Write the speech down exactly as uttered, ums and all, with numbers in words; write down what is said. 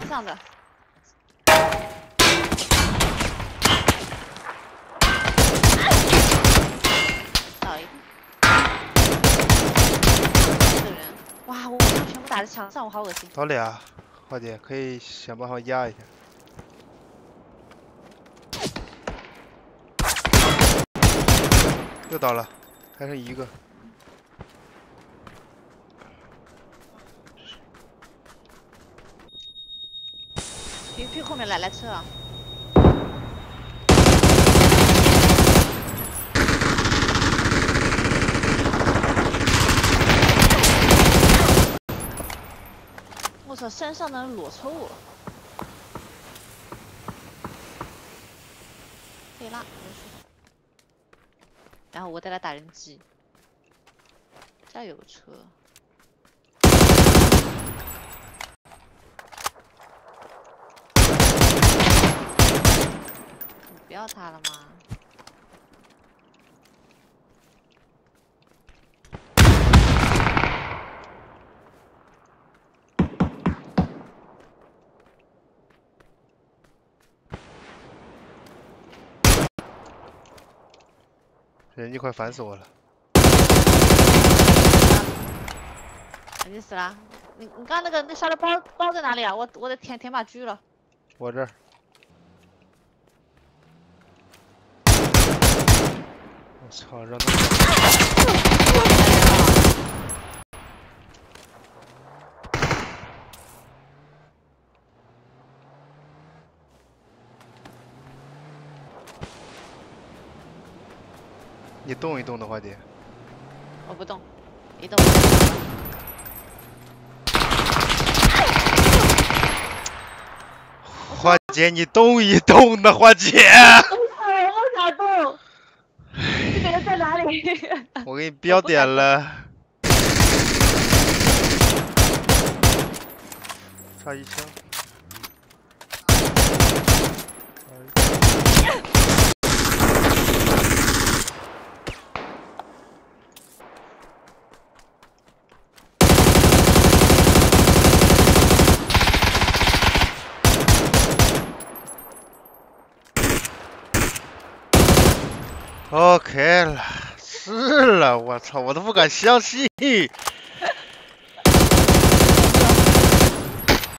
上的。倒一个。这个人，哇！我全部打在墙上，我好恶心。 倒俩，花姐可以想办法压一下。 又倒了，还剩一个。 P P 后面来来车啊！我操，山上的人裸抽我！对啦。 然后我带他打人机，这有个车，你不要他了吗？ 人家快烦死我了！ 你死了？你你刚刚那个那沙拉包包在哪里啊？我我的天，填马狙了。 我这儿。我操，让他。你动一动的话，姐。 我不动，一动。 花姐，你动一动的，花姐。 我不想动。这个人在哪里？ 我给你标点了。差一枪。 OK 了，是了，我操，我都不敢相信，